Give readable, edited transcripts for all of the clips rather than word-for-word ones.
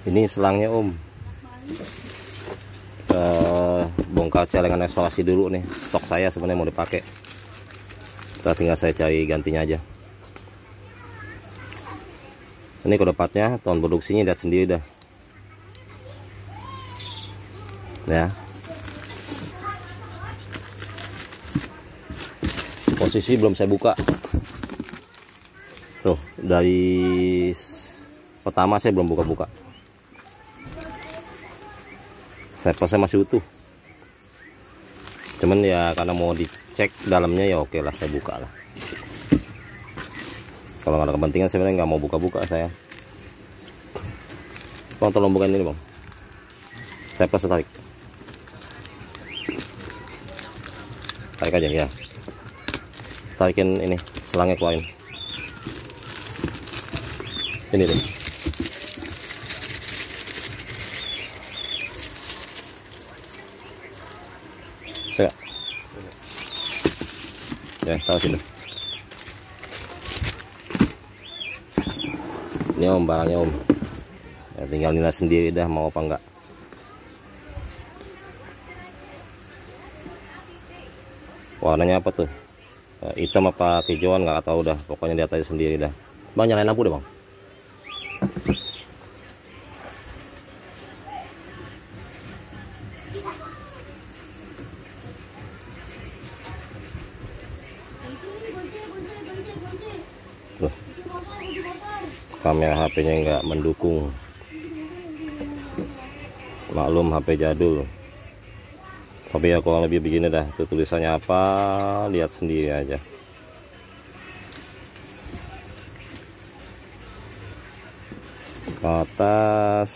Ini selangnya Om. Bongkar celengan isolasi dulu nih. Stok saya sebenarnya mau dipakai. Tinggal saya cari gantinya aja. Ini kode partnya, tahun produksinya lihat sendiri dah. Ya. Posisi belum saya buka. Tuh, dari pertama saya belum buka-buka. Servasnya masih utuh. Cuman ya karena mau dicek dalamnya ya oke lah, saya buka lah. Kalau nggak ada kepentingan sebenarnya nggak mau buka-buka saya. Bang, tolong bukain ini bang. Saya pas tarik. Tarik aja ya. Tarikin ini selangnya keluarin. Ini deh. Saya. Ya, taruh sini. Ini Om barangnya Om. Ya, tinggal nilai sendiri dah mau apa enggak. Warnanya apa tuh? Hitam apa hijauan nggak tahu dah. Pokoknya lihat aja sendiri dah. Bang, nyalain lampu deh bang. Tuh. Kamera HP-nya nggak mendukung. Maklum HP jadul. Tapi ya kurang lebih begini dah. Tuh tulisannya apa, lihat sendiri aja. Ke atas.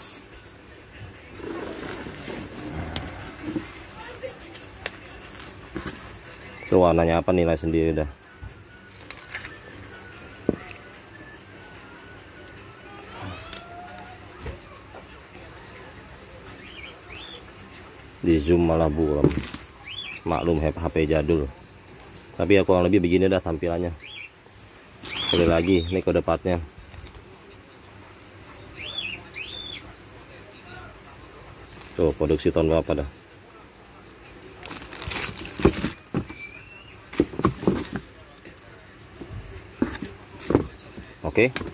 Itu warnanya apa, nilai sendiri dah. Di zoom malah buram. Maklum HP jadul. Tapi ya kurang lebih begini dah tampilannya. Sekali lagi ini kode partnya. Tuh produksi tahun berapa dah. Oke.